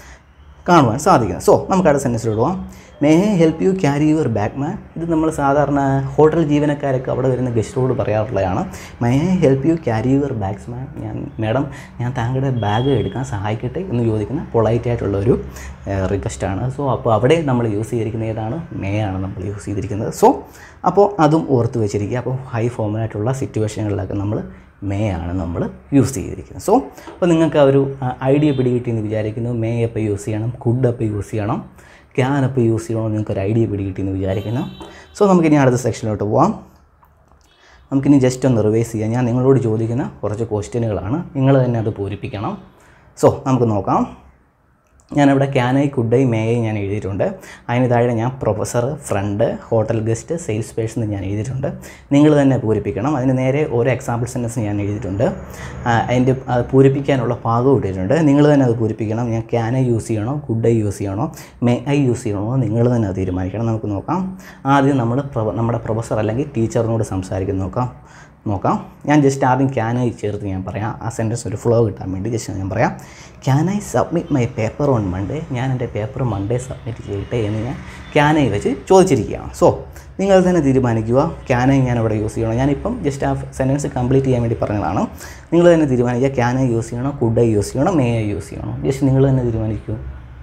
സോ നമുക്ക് അടുത്ത സെൻറ്റൻസിലോട്ട് പോകാം. May I help you carry your bag ma'am? ഇത് നമ്മൾ സാധാരണ ഹോട്ടൽ ജീവനക്കാരൊക്കെ അവിടെ വരുന്ന ഗസ്റ്റോട് പറയാറുള്ളതാണ്. May I help you carry your bags ma'am? Madam ഞാൻ താങ്കളുടെ ബാഗ് എടുക്കാൻ സഹായിക്കട്ടെ എന്ന് ചോദിക്കുന്ന പൊളൈറ്റായിട്ടുള്ളൊരു റിക്വസ്റ്റാണ്. സോ അപ്പോൾ അവിടെ നമ്മൾ യൂസ് ചെയ്തിരിക്കുന്ന ഏതാണ്? മേ ആണ് നമ്മൾ യൂസ് ചെയ്തിരിക്കുന്നത്. സോ അപ്പോൾ അതും ഓർത്ത് വെച്ചിരിക്കുക. അപ്പോൾ ഹൈ ഫോർമലായിട്ടുള്ള സിറ്റുവേഷനുകളിലൊക്കെ നമ്മൾ മേ ആണ് നമ്മൾ യൂസ് ചെയ്തിരിക്കുന്നത്. സോ അപ്പോൾ നിങ്ങൾക്ക് ആ ഒരു ഐഡിയ പിടികിട്ടിയെന്ന് വിചാരിക്കുന്നു. മേ എപ്പോൾ യൂസ് ചെയ്യണം, കുഡ് എപ്പോൾ യൂസ് ചെയ്യണം, ക്യാൻ എപ്പോൾ യൂസ് ചെയ്യണമെന്ന് നിങ്ങൾക്കൊരു ഐഡിയ പിടികിട്ടിയെന്ന് വിചാരിക്കുന്നു. സോ നമുക്കിനി അടുത്ത സെക്ഷനിലോട്ട് പോകാം. നമുക്കിനി ജസ്റ്റ് ഒന്ന് റിവൈസ് ചെയ്യാം. ഞാൻ നിങ്ങളോട് ചോദിക്കുന്ന കുറച്ച് ക്വസ്റ്റ്യനുകളാണ്, നിങ്ങൾ തന്നെ അത് പൂരിപ്പിക്കണം. സോ നമുക്ക് നോക്കാം. ഞാനിവിടെ can I, could I, may I ഞാൻ എഴുതിയിട്ടുണ്ട്. അതിന് താഴെ ഞാൻ professor, friend, hotel guest, sales person ഞാൻ എഴുതിയിട്ടുണ്ട്. നിങ്ങൾ തന്നെ പൂരിപ്പിക്കണം. അതിന് നേരെ ഓരോ എക്സാമ്പിൾ സെൻറ്റൻസ് ഞാൻ എഴുതിയിട്ടുണ്ട്. അതിൻ്റെ പൂരിപ്പിക്കാനുള്ള ഭാഗം ഇട്ടിട്ടുണ്ട്. നിങ്ങൾ തന്നെ അത് പൂരിപ്പിക്കണം. ഞാൻ ക്യാൻ ഐ യൂസ് ചെയ്യണോ, കുഡ് ഐ യൂസ് ചെയ്യണോ, മേ ഐ യൂസ് ചെയ്യണോ നിങ്ങൾ തന്നെ അത് തീരുമാനിക്കണം. നമുക്ക് നോക്കാം. ആദ്യം നമ്മൾ നമ്മുടെ പ്രൊഫസർ അല്ലെങ്കിൽ ടീച്ചറിനോട് സംസാരിക്കുന്ന നോക്കാം. ഞാൻ ജസ്റ്റ് ആദ്യം ക്യാൻ ഐ ചേർത്ത് ഞാൻ പറയാം. ആ സെൻറ്റൻസ് ഒരു ഫ്ലോ കിട്ടാൻ വേണ്ടി ജസ്റ്റ് ഞാൻ പറയാം. Can I submit my paper on Monday? ഞാൻ എൻ്റെ പേപ്പർ മൺഡേ സബ്മിറ്റ് ചെയ്യട്ടെ എന്ന് ഞാൻ ക്യാൻ ഐ വെച്ച് ചോദിച്ചിരിക്കുകയാണ്. സോ നിങ്ങൾ തന്നെ തീരുമാനിക്കുക, ക്യാൻ ഐ ഞാൻ ഇവിടെ യൂസ് ചെയ്യണോ. ഞാനിപ്പം ജസ്റ്റ് ആ സെൻറ്റൻസ് കംപ്ലീറ്റ് ചെയ്യാൻ വേണ്ടി പറഞ്ഞതാണ്. നിങ്ങൾ തന്നെ തീരുമാനിക്കുക, ക്യാൻ ഐ യൂസ് ചെയ്യണോ, കുഡ് ഐ യൂസ് ചെയ്യണോ, മേ ഐ യൂസ് ചെയ്യണോ. ജസ്റ്റ് നിങ്ങൾ തന്നെ തീരുമാനിക്കൂ,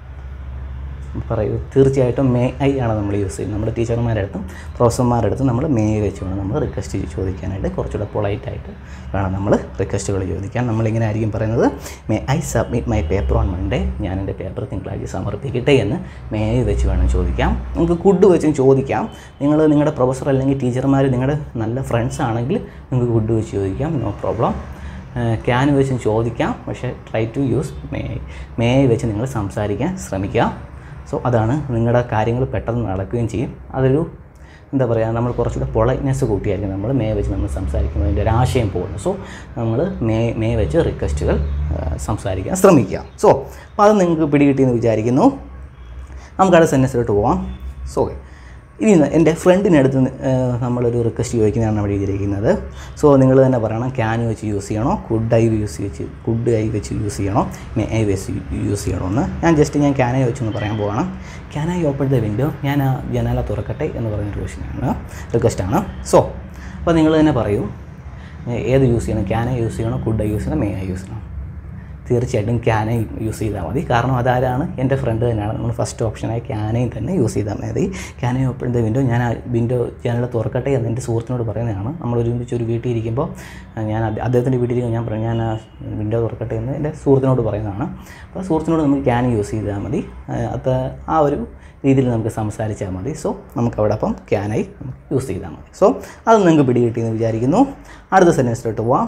പറയൂ. തീർച്ചയായിട്ടും മേ ഐ ആണ് നമ്മൾ യൂസ് ചെയ്യുന്നത്. നമ്മുടെ ടീച്ചർമാരുടെ അടുത്തും പ്രൊഫസർമാരുടെ അടുത്തും നമ്മൾ മേ ഐ വെച്ച് വേണം നമ്മൾ റിക്വസ്റ്റ് ചോദിക്കാനായിട്ട്. കുറച്ചുകൂടെ പൊളൈറ്റായിട്ട് വേണം നമ്മൾ റിക്വസ്റ്റുകൾ ചോദിക്കാൻ. നമ്മളിങ്ങനെ ആയിരിക്കും പറയുന്നത്, may I submit my paper on Monday? ഞാൻ എൻ്റെ പേപ്പർ തിങ്കളാഴ്ച സമർപ്പിക്കട്ടെ എന്ന് മേ ഐ വെച്ച് വേണം ചോദിക്കാം. നമുക്ക് കുഡ് വെച്ചും ചോദിക്കാം. നിങ്ങളുടെ പ്രൊഫസർ അല്ലെങ്കിൽ ടീച്ചർമാർ നിങ്ങളുടെ നല്ല ഫ്രണ്ട്സ് ആണെങ്കിൽ നിങ്ങൾക്ക് കുഡ് വെച്ച് ചോദിക്കാം, നോ പ്രോബ്ലം. ക്യാൻ വെച്ചും ചോദിക്കാം, പക്ഷേ try to use may I വെച്ച് നിങ്ങൾ സംസാരിക്കാൻ ശ്രമിക്കുക. സോ അതാണ് നിങ്ങളുടെ കാര്യങ്ങൾ പെട്ടെന്ന് നടക്കുകയും ചെയ്യും. അതൊരു എന്താ പറയുക, നമ്മൾ കുറച്ചുകൂടെ പൊളൈറ്റ്നെസ് കൂട്ടിയായിരിക്കും നമ്മൾ മേ വെച്ച് നമ്മൾ സംസാരിക്കുമ്പോൾ അതിൻ്റെ ഒരു ആശയം പോകുന്നു. സോ നമ്മൾ മേ വെച്ച് റിക്വസ്റ്റുകൾ സംസാരിക്കാൻ ശ്രമിക്കുക. സോ അപ്പോൾ അത് നിങ്ങൾക്ക് പിടികിട്ടിയെന്ന് വിചാരിക്കുന്നു. നമുക്കത് സെൻറ്റൻസിലോട്ട് പോകാം. സോ ഇനി എൻ്റെ ഫ്രണ്ടിനടുത്ത് നമ്മളൊരു റിക്വസ്റ്റ് ചോദിക്കുന്നതാണ് അവിടെ എഴുതിയിരിക്കുന്നത്. സോ നിങ്ങൾ തന്നെ പറയണം, ക്യാൻ വെച്ച് യൂസ് ചെയ്യണോ, കുഡ് ഐ വെച്ച് യൂസ് ചെയ്യണോ, മേ ഐ വെച്ച് യൂസ് ചെയ്യണമെന്ന്. ഞാൻ ക്യാൻ ഐ വെച്ചൊന്ന് പറയാൻ പോവാണ്. Can I open the window, ഞാൻ ആ ജനാല തുറക്കട്ടെ എന്ന് പറയുന്നൊരു റിക്വസ്റ്റാണ്. സോ അപ്പോൾ നിങ്ങൾ തന്നെ പറയൂ, ഏത് യൂസ് ചെയ്യണം, ക്യാൻ ഐ യൂസ് ചെയ്യണോ, കുഡ് ഐ യൂസ് ചെയ്യണം, മേ ഐ യൂസ് ചെയ്യണം. തീർച്ചയായിട്ടും ക്യാൻ ഐ യൂസ് ചെയ്താൽ മതി. കാരണം അതാരാണ്, എൻ്റെ ഫ്രണ്ട് തന്നെയാണ്. നമ്മൾ ഫസ്റ്റ് ഓപ്ഷനായി ക്യാൻ ഐ തന്നെ യൂസ് ചെയ്താൽ മതി. Can I open the window, ഞാൻ ആ വിൻഡോ ജനൽ തുറക്കട്ടെ എന്ന് എൻ്റെ സുഹൃത്തിനോട് പറയുന്നതാണ്. നമ്മൾ ഒരുമിച്ചൊരു വീട്ടിൽ ഇരിക്കുമ്പോൾ ഞാൻ അദ്ദേഹത്തിൻ്റെ വീട്ടിലിരിക്കുമ്പോൾ ഞാൻ ആ വിൻഡോ തുറക്കട്ടെ എന്ന് എൻ്റെ സുഹൃത്തിനോട് പറയുന്നതാണ്. അപ്പോൾ സുഹൃത്തിനോട് നമുക്ക് ക്യാൻ ഐ യൂസ് ചെയ്താൽ മതി. അത് ആ ഒരു രീതിയിൽ നമുക്ക് സംസാരിച്ചാൽ മതി. സോ നമുക്കവിടെ അപ്പം ക്യാൻ ഐ യൂസ് ചെയ്താൽ മതി. സോ അത് നിങ്ങൾക്ക് പിടികിട്ടിയെന്ന് വിചാരിക്കുന്നു. അടുത്ത സെൻറ്റൻസിലോട്ട് പോവാം.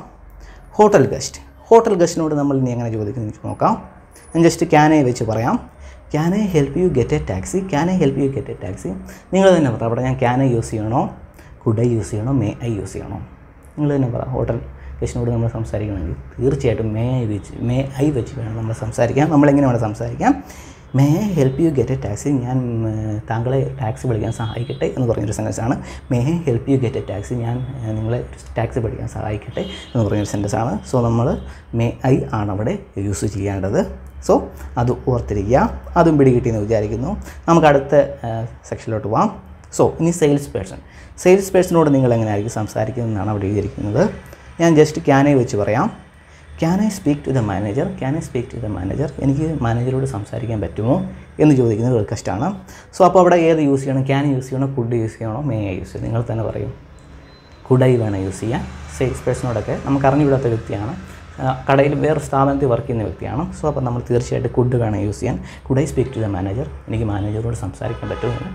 ഹോട്ടൽ ഗസ്റ്റിനോട് നമ്മൾ ഇനി എങ്ങനെ ചോദിക്കുന്നത് നോക്കാം. ഞാൻ ജസ്റ്റ് ക്യാൻ ഐ വെച്ച് പറയാം. Can I help you get a taxi, can I help you get a taxi. നിങ്ങൾ തന്നെ പറയാം. അവിടെ ഞാൻ ക്യാൻ ഐ യൂസ് ചെയ്യണോ, കുഡ് ഐ യൂസ് ചെയ്യണോ, മേ ഐ യൂസ് ചെയ്യണോ? നിങ്ങൾ തന്നെ പറയാം. ഹോട്ടൽ ഗസ്റ്റിനോട് നമ്മൾ സംസാരിക്കണമെങ്കിൽ തീർച്ചയായിട്ടും മേ ഐ വെച്ച് വേണം നമ്മൾ സംസാരിക്കാം. നമ്മളെങ്ങനെ വേണം സംസാരിക്കാം? May I help you get a taxi, ഞാൻ താങ്കളെ ടാക്സി വിളിക്കാൻ സഹായിക്കട്ടെ എന്ന് പറഞ്ഞൊരു സെൻറ്റൻസാണ്. May I help you get a taxi, ഞാൻ നിങ്ങളെ ടാക്സി വിളിക്കാൻ സഹായിക്കട്ടെ എന്ന് പറഞ്ഞൊരു സെൻറ്റൻസാണ്. സോ നമ്മൾ മേ ഐ ആണ് അവിടെ യൂസ് ചെയ്യേണ്ടത്. സോ അത് ഓർത്തിരിക്കുക. അതും പിടികിട്ടിയെന്ന് വിചാരിക്കുന്നു. നമുക്ക് അടുത്ത സെക്ഷനിലോട്ട് പോവാം. സോ ഇനി സെയിൽസ് പേഴ്സണോട് നിങ്ങൾ എങ്ങനെയായിരിക്കും സംസാരിക്കുന്നതെന്നാണ് അവിടെ എഴുതിയിരിക്കുന്നത്. ഞാൻ ജസ്റ്റ് ക്യാൻ ഐ വെച്ച് പറയാം. Can I speak to the manager, എനിക്ക് മാനേജറോട് സംസാരിക്കാൻ പറ്റുമോ എന്ന് ചോദിക്കുന്നത് റിക്വസ്റ്റാണ്. സോ അപ്പോൾ അവിടെ ഏത് യൂസ് ചെയ്യണം? ക്യാൻ യൂസ് ചെയ്യണോ, കുഡ് യൂസ് ചെയ്യണോ, മേ ഐ യൂസ് ചെയ്യണം? നിങ്ങൾ തന്നെ പറയും. കുഡ് ഐ വേണം യൂസ് ചെയ്യാൻ. സെയിൽസ് പേഴ്സണോടൊക്കെ നമുക്ക് അറിഞ്ഞുകൂടാത്ത വ്യക്തിയാണ്, കടയിൽ വേറെ സ്ഥാപനത്തിൽ വർക്ക് ചെയ്യുന്ന വ്യക്തിയാണ്. സോ അപ്പോൾ നമ്മൾ തീർച്ചയായിട്ടും കുഡ് വേണം യൂസ് ചെയ്യാൻ. Could I speak to the manager, എനിക്ക് മാനേജറോട് സംസാരിക്കാൻ പറ്റുമോ?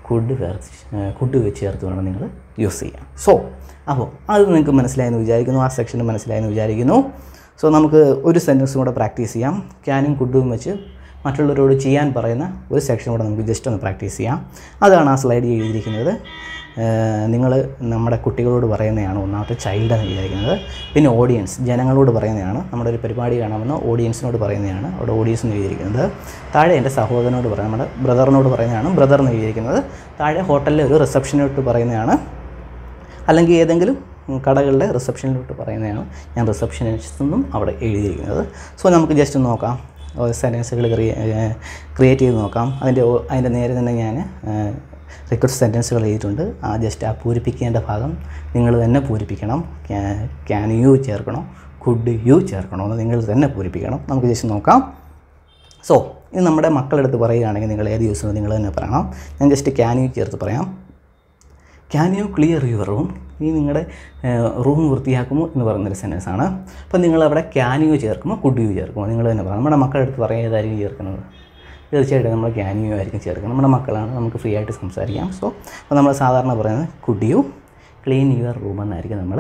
കുഡ് വെച്ച് ചേർത്ത് വേണം നിങ്ങൾ യൂസ് ചെയ്യാം. സോ അപ്പോൾ അത് നിങ്ങൾക്ക് മനസ്സിലായെന്ന് വിചാരിക്കുന്നു. ആ സെക്ഷൻ മനസ്സിലായെന്ന് വിചാരിക്കുന്നു. സോ നമുക്ക് ഒരു സെൻറ്റൻസും കൂടെ പ്രാക്ടീസ് ചെയ്യാം. ക്യാനും കുഡും വെച്ച് മറ്റുള്ളവരോട് ചെയ്യാൻ പറയുന്ന ഒരു സെക്ഷൻ കൂടെ നമുക്ക് ജസ്റ്റ് ഒന്ന് പ്രാക്ടീസ് ചെയ്യാം. അതാണ് ആ സ്ലൈഡിൽ എഴുതിയിരിക്കുന്നത്. നിങ്ങൾ നമ്മുടെ കുട്ടികളോട് പറയുന്നതാണ് ഒന്നാമത്തെ ചൈൽഡ് എന്ന് വിചാരിക്കുന്നത്. പിന്നെ ഓഡിയൻസ്, ജനങ്ങളോട് പറയുന്നതാണ്. നമ്മുടെ ഒരു പരിപാടി കാണാമെന്ന് ഓഡിയൻസിനോട് പറയുന്നതാണ്. അവിടെ ഓഡിയൻസ് എന്ന് എഴുതിയിരിക്കുന്നത്. താഴെ എൻ്റെ സഹോദരനോട് പറയാം, നമ്മുടെ ബ്രദറിനോട് പറയുന്നതാണ് ബ്രദർ എന്ന് എഴുതിയിരിക്കുന്നത്. താഴെ ഹോട്ടലിലെ ഒരു റിസപ്ഷനിലോട്ട് പറയുന്നതാണ്, അല്ലെങ്കിൽ ഏതെങ്കിലും കടകളുടെ റിസപ്ഷനിലോട്ട് പറയുന്നതാണ്. ഞാൻ റിസപ്ഷനിസ്റ്റ് എന്നും അവിടെ എഴുതിയിരിക്കുന്നത്. സോ നമുക്ക് ജസ്റ്റ് നോക്കാം, സെൻറ്റൻസുകൾ ക്രിയേറ്റ് ചെയ്ത് നോക്കാം. അതിൻ്റെ നേരെ തന്നെ ഞാൻ റിക്വസ്റ്റ് സെൻറ്റൻസുകൾ എഴുതിയിട്ടുണ്ട്. ജസ്റ്റ് ആ പൂരിപ്പിക്കേണ്ട ഭാഗം നിങ്ങൾ തന്നെ പൂരിപ്പിക്കണം. ക്യാൻ യു ചേർക്കണോ, കുഡ് യു ചേർക്കണോ എന്ന് നിങ്ങൾ തന്നെ പൂരിപ്പിക്കണം. നമുക്ക് ജസ്റ്റ് നോക്കാം. സോ ഇത് നമ്മുടെ മക്കളെടുത്ത് പറയുകയാണെങ്കിൽ നിങ്ങൾ ഏത് യൂസ് നിങ്ങൾ തന്നെ പറയണം. ഞാൻ ജസ്റ്റ് ക്യാൻ യു ചേർത്ത് പറയാം. Can you clear your room, നീ നിങ്ങളുടെ റൂം വൃത്തിയാക്കുമോ എന്ന് പറയുന്നൊരു സെൻറ്റൻസാണ്. അപ്പോൾ നിങ്ങളവിടെ ക്യാൻ യു ചേർക്കുമോ, കുഡ് യു ചേർക്കുമോ നിങ്ങൾ തന്നെ പറയാം. നമ്മുടെ മക്കളെടുത്ത് പറയാൻ ഏതായിരിക്കും ചേർക്കുന്നത്? തീർച്ചയായിട്ടും നമ്മൾ ക്യാൻ യു ആയിരിക്കും ചേർക്കുന്നത്. നമ്മുടെ മക്കളാണ്, നമുക്ക് ഫ്രീ ആയിട്ട് സംസാരിക്കാം. സോ അപ്പോൾ നമ്മൾ സാധാരണ പറയുന്നത് could you clean your room എന്നായിരിക്കും നമ്മൾ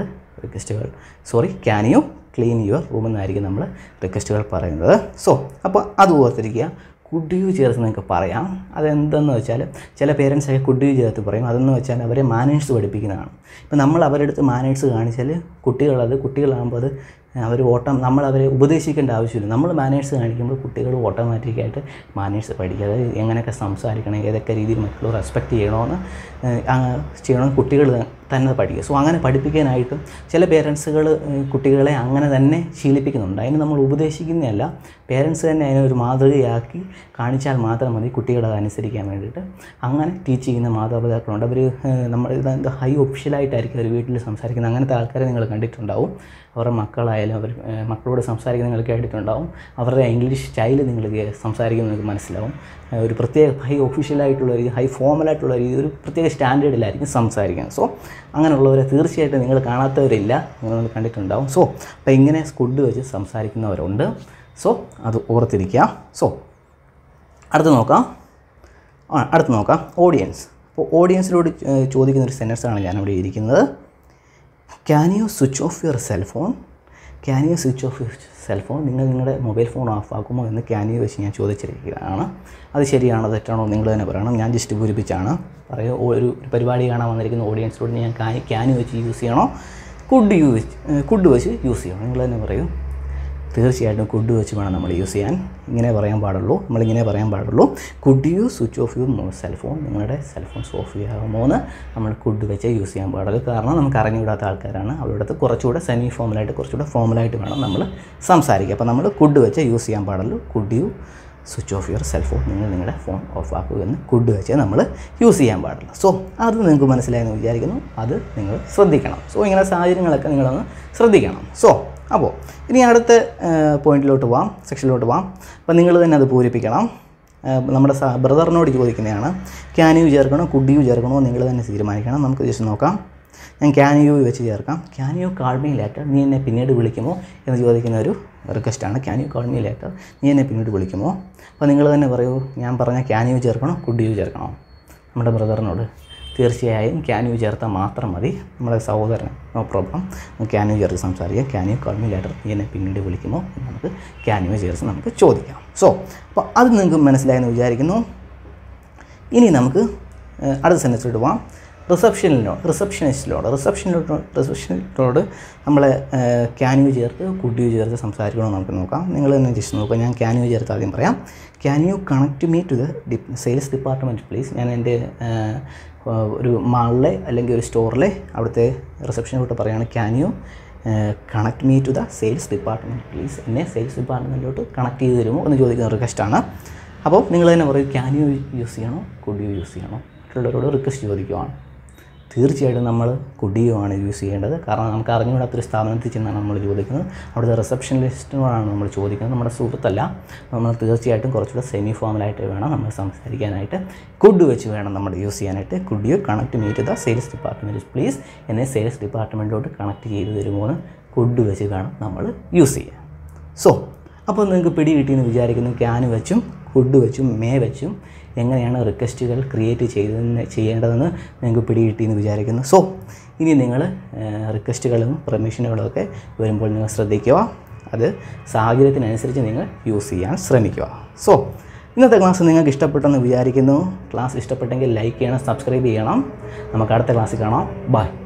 can you clean your room എന്നായിരിക്കും നമ്മൾ റിക്വസ്റ്റുകൾ പറയുന്നത്. സോ അപ്പോൾ അത് ഓർത്തിരിക്കുക. കുഡ് യു ചേർത്ത് നിങ്ങൾക്ക് പറയാം. അതെന്തെന്ന് വെച്ചാൽ ചില പേരൻസൊക്കെ കുഡ് യു ചേർത്ത് പറയും. അതെന്ന് വെച്ചാൽ അവരെ മാനേഴ്സ് പഠിപ്പിക്കുന്നതാണ്. ഇപ്പം നമ്മൾ അവരുടെ അടുത്ത് മാനേഴ്സ് കാണിച്ചാൽ കുട്ടികളാകുമ്പോൾ അത് നമ്മൾ അവരെ ഉപദേശിക്കേണ്ട ആവശ്യമില്ല. നമ്മൾ മാനേഴ്സ് കാണിക്കുമ്പോൾ കുട്ടികൾ ഓട്ടോമാറ്റിക്കായിട്ട് മാനേഴ്സ് പഠിക്കുക. അതായത് എങ്ങനെയൊക്കെ സംസാരിക്കണം, ഏതൊക്കെ രീതിയിൽ മറ്റുള്ളവർ റെസ്പെക്റ്റ് ചെയ്യണമെന്ന് കുട്ടികൾ തന്നെ പഠിക്കുക. സോ അങ്ങനെ പഠിപ്പിക്കാനായിട്ടും ചില പേരൻസുകൾ കുട്ടികളെ അങ്ങനെ തന്നെ ശീലിപ്പിക്കുന്നുണ്ട്. അതിന് നമ്മൾ ഉപദേശിക്കുന്നതല്ല, പേരൻസ് തന്നെ അതിനൊരു മാതൃകയാക്കി കാണിച്ചാൽ മാത്രം മതി കുട്ടികൾ അതനുസരിക്കാൻ വേണ്ടിയിട്ട്. അങ്ങനെ ടീച്ച് ചെയ്യുന്ന മാതാപിതാക്കളുണ്ട്. അവർ നമ്മൾ ഹൈ ഒഫീഷ്യലായിട്ടായിരിക്കും അവർ വീട്ടിൽ സംസാരിക്കുന്നത്. അങ്ങനത്തെ ആൾക്കാരെ നിങ്ങൾ കണ്ടിട്ടുണ്ടാവും. അവരുടെ മക്കളായാലും മക്കളോട് സംസാരിക്കുന്നത് നിങ്ങൾ കേട്ടിട്ടുണ്ടാവും. അവരുടെ ഇംഗ്ലീഷ് സ്റ്റൈൽ നിങ്ങൾ സംസാരിക്കുന്നത് നിങ്ങൾക്ക് മനസ്സിലാവും. ഒരു പ്രത്യേക ഹൈ ഒഫീഷ്യലായിട്ടുള്ള രീതി, ഹൈ ഫോമലായിട്ടുള്ള രീതി, ഒരു പ്രത്യേക സ്റ്റാൻഡേർഡിലായിരിക്കും സംസാരിക്കുന്നത്. സോ അങ്ങനെയുള്ളവരെ തീർച്ചയായിട്ടും നിങ്ങൾ കാണാത്തവരില്ല, നിങ്ങൾ കണ്ടിട്ടുണ്ടാവും. സോ അപ്പോൾ ഇങ്ങനെ കുഡ് വെച്ച് സംസാരിക്കുന്നവരുണ്ട്. സോ അത് ഓർത്തിരിക്കുക. സോ അടുത്ത് നോക്കാം ഓഡിയൻസ്. അപ്പോൾ ഓഡിയൻസിനോട് ചോദിക്കുന്ന ഒരു സെൻറ്റൻസാണ് ഞാനിവിടെ ഇരിക്കുന്നത്. Can you switch off your cellphone, നിങ്ങൾ നിങ്ങളുടെ മൊബൈൽ ഫോൺ ഓഫാക്കുമോ എന്ന് ക്യാൻ യു വെച്ച് ഞാൻ ചോദിച്ചിരിക്കുകയാണ്. അത് ശരിയാണോ തെറ്റാണോ നിങ്ങൾ തന്നെ പറയണം. ഞാൻ ജസ്റ്റ് പൂരിപ്പിച്ചാണ് പറയുക. ഒരു പരിപാടി കാണാൻ വന്നിരിക്കുന്ന ഓഡിയൻസിനോട് ഞാൻ ക്യാൻ യു വെച്ച് യൂസ് ചെയ്യണോ, കുഡ് വെച്ച് യൂസ് ചെയ്യണോ നിങ്ങൾ തന്നെ പറയൂ. തീർച്ചയായിട്ടും കുഡ് വെച്ച് വേണം നമ്മൾ യൂസ് ചെയ്യാൻ. ഇങ്ങനെ പറയാൻ പാടുള്ളൂ, നമ്മളിങ്ങനെ പറയാൻ പാടുള്ളൂ. Could you switch off your cellphone, നിങ്ങളുടെ സെൽഫോൺ ഓഫ് ചെയ്യാമോ എന്ന് നമ്മൾ കുഡ് വെച്ച് യൂസ് ചെയ്യാൻ പാടുള്ളൂ. കാരണം നമുക്ക് അറിഞ്ഞുകൂടാത്ത ആൾക്കാരാണ്, അവരുടെ കുറച്ചുകൂടെ സെമി ഫോമലായിട്ട് കുറച്ചുകൂടെ ഫോമലായിട്ട് വേണം നമ്മൾ സംസാരിക്കുക. അപ്പോൾ നമ്മൾ കുഡ് വെച്ച് യൂസ് ചെയ്യാൻ പാടുള്ളൂ. Could you switch off your cellphone, നിങ്ങൾ നിങ്ങളുടെ ഫോൺ ഓഫ് ആക്കുക എന്ന് കുഡ് വെച്ച് നമ്മൾ യൂസ് ചെയ്യാൻ പാടില്ല. സോ അത് നിങ്ങൾക്ക് മനസ്സിലായെന്ന് വിചാരിക്കുന്നു. അത് നിങ്ങൾ ശ്രദ്ധിക്കണം. സോ ഇങ്ങനെ സാഹചര്യങ്ങളൊക്കെ നിങ്ങളൊന്ന് ശ്രദ്ധിക്കണം. സോ അപ്പോൾ ഇനി അടുത്ത പോയിന്റിലോട്ട് പോവാം, സെക്ഷനിലോട്ട് പോവാം. അപ്പോൾ നിങ്ങൾ തന്നെ അത് പൂരിപ്പിക്കണം. നമ്മുടെ ബ്രദറിനോട് ചോദിക്കുന്നതാണ്, ക്യാൻ യു ചേർക്കണോ കുഡ് യു ചേർക്കണോ നിങ്ങൾ തന്നെ തീരുമാനിക്കണം. നമുക്ക് ജസ്റ്റ് നോക്കാം. ഞാൻ ക്യാൻ യു വെച്ച് ചേർക്കാം. Can you call me later, നീ എന്നെ പിന്നീട് വിളിക്കുമോ എന്ന് ചോദിക്കുന്ന ഒരു റിക്വസ്റ്റാണ്. Can you call me later, നീ എന്നെ പിന്നീട് വിളിക്കുമോ? അപ്പോൾ നിങ്ങൾ തന്നെ പറയൂ, ഞാൻ പറഞ്ഞ ക്യാൻ യു ചേർക്കണോ കുഡ് യു ചേർക്കണോ? നമ്മുടെ ബ്രദറിനോട് തീർച്ചയായും ക്യാൻ യു ചേർത്താൽ മാത്രം മതി. നമ്മുടെ സഹോദരൻ നോ പ്രോബ്ലം, ക്യാൻ യു ചേർത്ത് സംസാരിക്കാം. Can you call me later, നീ എന്നെ പിന്നീട് വിളിക്കുമോ എന്ന് നമുക്ക് ക്യാൻ യു ചേർത്ത് നമുക്ക് ചോദിക്കാം. സോ അപ്പോൾ അത് നിങ്ങൾക്ക് മനസ്സിലായെന്ന് വിചാരിക്കുന്നു. ഇനി നമുക്ക് അടുത്ത സെൻറ്റൻസിലോട്ട് പോകാം. റിസപ്ഷനിസ്റ്റിനോട് നമ്മൾ ക്യാൻ യു ചേർത്ത് കുഡ് യു ചേർത്ത് സംസാരിക്കണമെന്ന് നമുക്ക് നോക്കാം. നിങ്ങൾ തന്നെ ജസ്റ്റ് നോക്കാം. ഞാൻ ക്യാൻ യു ചേർത്ത് ആദ്യം പറയാം. Can you connect me to the sales department please. ഞാൻ എൻ്റെ ഒരു മാളിലെ അല്ലെങ്കിൽ ഒരു സ്റ്റോറിലെ അവിടുത്തെ റിസപ്ഷനിലോട്ട് പറയുകയാണ്, can you connect me to the sales department please, എന്നെ സെയിൽസ് ഡിപ്പാർട്ട്മെൻറ്റിലോട്ട് കണക്ട് ചെയ്ത് തരുമോ എന്ന് ചോദിക്കുന്ന റിക്വസ്റ്റാണ്. അപ്പോൾ നിങ്ങൾ തന്നെ പറയും, ക്യാൻ യു യൂസ് ചെയ്യണോ കുഡ് യു യൂസ് ചെയ്യണോ? മറ്റുള്ളവരോട് റിക്വസ്റ്റ് ചോദിക്കുവാണ്. തീർച്ചയായിട്ടും നമ്മൾ കുഡ് യു ആണ് യൂസ് ചെയ്യേണ്ടത്. കാരണം നമുക്ക് അറിഞ്ഞുകൂടാത്തൊരു സ്ഥാപനത്തിൽ ചെന്നാണ് നമ്മൾ ചോദിക്കുന്നത്, അവിടുത്തെ റിസപ്ഷനിസ്റ്റിനോടാണ് നമ്മൾ ചോദിക്കുന്നത്, നമ്മുടെ സുഹൃത്തല്ല. നമ്മൾ തീർച്ചയായിട്ടും കുറച്ചുകൂടെ സെമി ഫോമലായിട്ട് വേണം നമ്മൾ സംസാരിക്കാനായിട്ട്. കുഡ് വെച്ച് വേണം നമ്മൾ യൂസ് ചെയ്യാനായിട്ട്. Could you connect me to the sales department please, എന്നെ സെയിൽസ് ഡിപ്പാർട്ട്മെൻറ്റിലോട്ട് കണക്ട് ചെയ്ത് തരുമോ എന്ന് കുഡ് വെച്ച് വേണം നമ്മൾ യൂസ് ചെയ്യുക. സോ അപ്പോൾ നിങ്ങൾക്ക് പിടി കിട്ടിയെന്ന് വിചാരിക്കുന്നു. ക്യാൻ വെച്ചും കുഡ് വെച്ചും മേ വെച്ചും എങ്ങനെയാണ് റിക്വസ്റ്റുകൾ ക്രിയേറ്റ് ചെയ്യേണ്ടതെന്ന് നിങ്ങൾക്ക് പിടി കിട്ടിയെന്ന് വിചാരിക്കുന്നു. സോ ഇനി നിങ്ങൾ റിക്വസ്റ്റുകളും പെർമിഷനുകളും ഒക്കെ വരുമ്പോൾ നിങ്ങൾ ശ്രദ്ധിക്കുക. അത് സാഹചര്യത്തിനനുസരിച്ച് നിങ്ങൾ യൂസ് ചെയ്യാൻ ശ്രമിക്കുക. സോ ഇന്നത്തെ ക്ലാസ് നിങ്ങൾക്ക് ഇഷ്ടപ്പെട്ടെന്ന് വിചാരിക്കുന്നു. ക്ലാസ് ഇഷ്ടപ്പെട്ടെങ്കിൽ ലൈക്ക് ചെയ്യണം, സബ്സ്ക്രൈബ് ചെയ്യണം. നമുക്ക് അടുത്ത ക്ലാസ്സിൽ കാണാം. ബൈ.